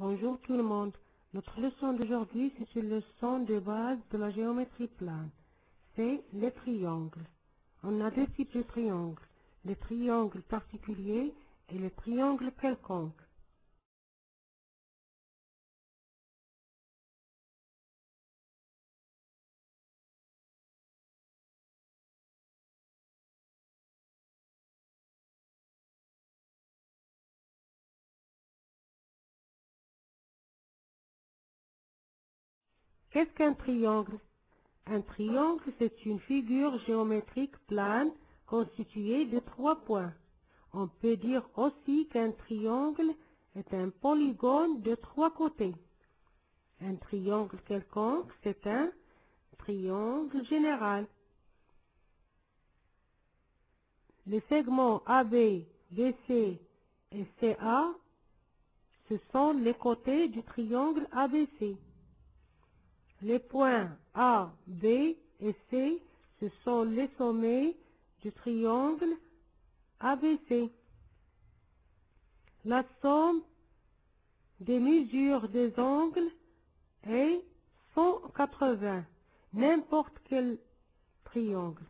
Bonjour tout le monde. Notre leçon d'aujourd'hui, c'est une leçon de base de la géométrie plane. C'est les triangles. On a deux types de triangles, les triangles particuliers et les triangles quelconques. Qu'est-ce qu'un triangle? Un triangle, c'est une figure géométrique plane constituée de trois points. On peut dire aussi qu'un triangle est un polygone de trois côtés. Un triangle quelconque, c'est un triangle général. Les segments AB, BC et CA, ce sont les côtés du triangle ABC. Les points A, B et C, ce sont les sommets du triangle ABC. La somme des mesures des angles est 180, n'importe quel triangle.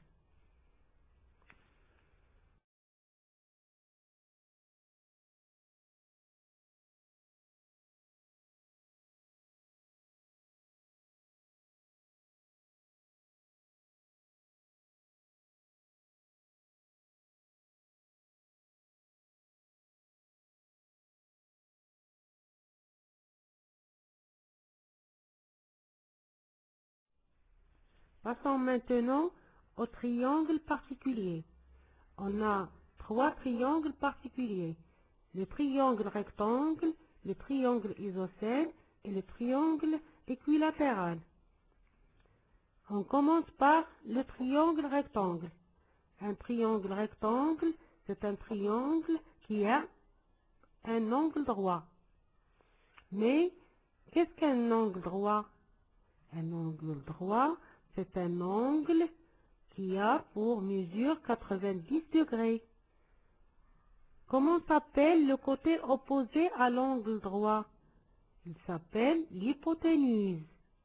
Passons maintenant au triangle particulier. On a trois triangles particuliers. Le triangle rectangle, le triangle isocèle et le triangle équilatéral. On commence par le triangle rectangle. Un triangle rectangle, c'est un triangle qui a un angle droit. Mais qu'est-ce qu'un angle droit? Un angle droit, c'est un angle qui a pour mesure 90 degrés. Comment s'appelle le côté opposé à l'angle droit? Il s'appelle l'hypoténuse.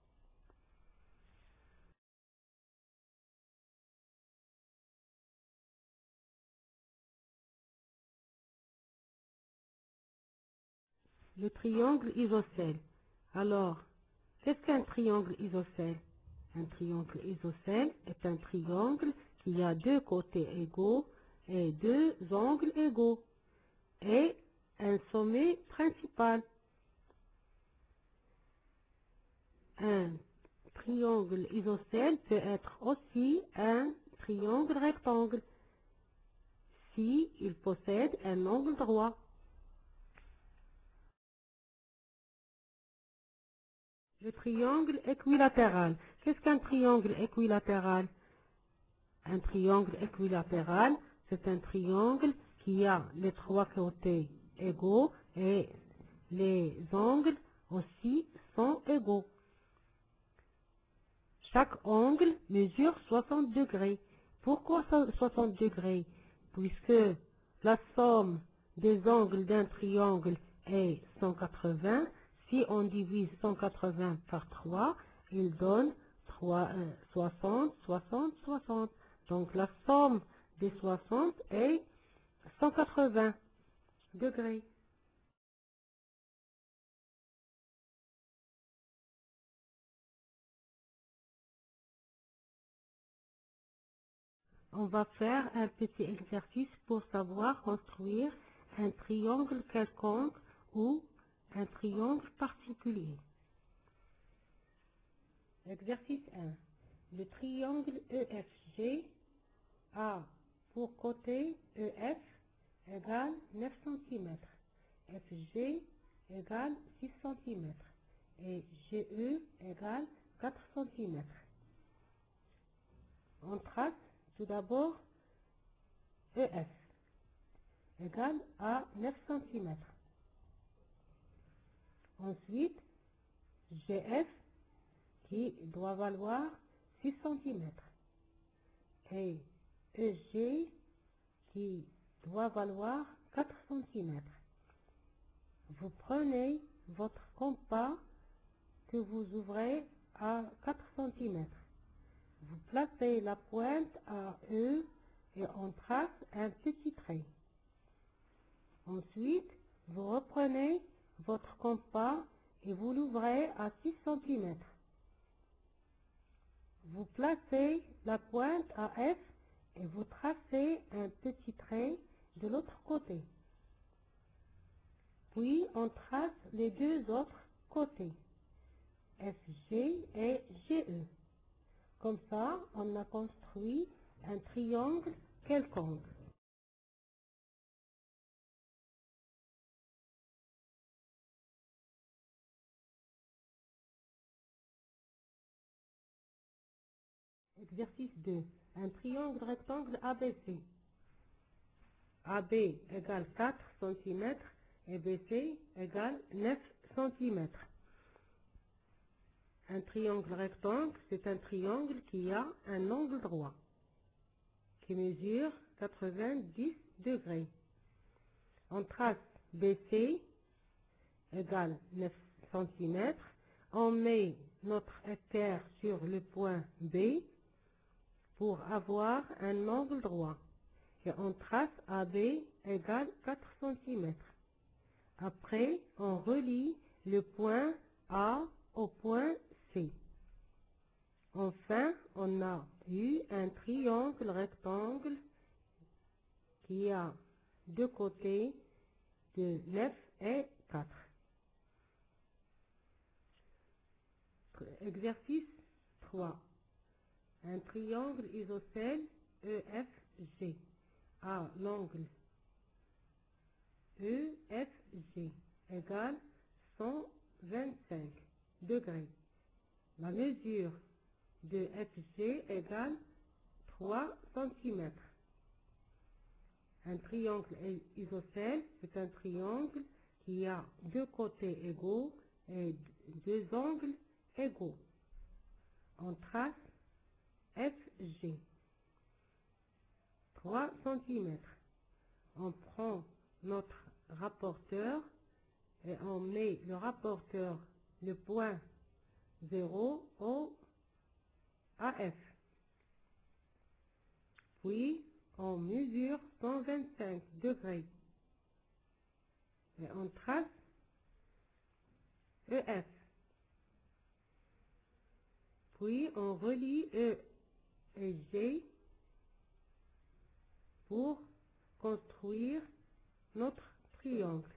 Le triangle isocèle. Alors, qu'est-ce qu'un triangle isocèle? Un triangle isocèle est un triangle qui a deux côtés égaux et deux angles égaux et un sommet principal. Un triangle isocèle peut être aussi un triangle rectangle si il possède un angle droit. Le triangle équilatéral. Qu'est-ce qu'un triangle équilatéral? Un triangle équilatéral, c'est un triangle qui a les trois côtés égaux et les angles aussi sont égaux. Chaque angle mesure 60 degrés. Pourquoi 60 degrés? Puisque la somme des angles d'un triangle est 180. Si on divise 180 par 3, il donne 60, 60, 60. Donc la somme des 60 est 180 degrés. On va faire un petit exercice pour savoir construire un triangle quelconque ou un triangle particulier. Exercice 1. Le triangle EFG a pour côté EF égale 9 cm, FG égale 6 cm et GE égale 4 cm. On trace tout d'abord EF égale à 9 cm. Ensuite, GF qui doit valoir 6 cm et EG qui doit valoir 4 cm. Vous prenez votre compas que vous ouvrez à 4 cm. Vous placez la pointe à E et on trace un petit trait. Ensuite, vous reprenez votre compas et vous l'ouvrez à 6 cm. Vous placez la pointe à F et vous tracez un petit trait de l'autre côté. Puis, on trace les deux autres côtés, FG et GE. Comme ça, on a construit un triangle quelconque. Exercice 2. Un triangle rectangle ABC. AB égale 4 cm et BC égale 9 cm. Un triangle rectangle, c'est un triangle qui a un angle droit, qui mesure 90 degrés. On trace BC égale 9 cm. On met notre équerre sur le point B pour avoir un angle droit. Et on trace AB égale 4 cm. Après, on relie le point A au point C. Enfin, on a eu un triangle rectangle qui a deux côtés de 9 et 4. Exercice 3. Un triangle isocèle EFG a l'angle EFG égale 125 degrés. La mesure de FG égale 3 cm. Un triangle isocèle, c'est un triangle qui a deux côtés égaux et deux angles égaux. On trace FG. 3 cm. On prend notre rapporteur et on met le rapporteur, le point 0 au AF. Puis, on mesure 125 degrés. Et on trace EF. Puis, on relie E et G pour construire notre triangle.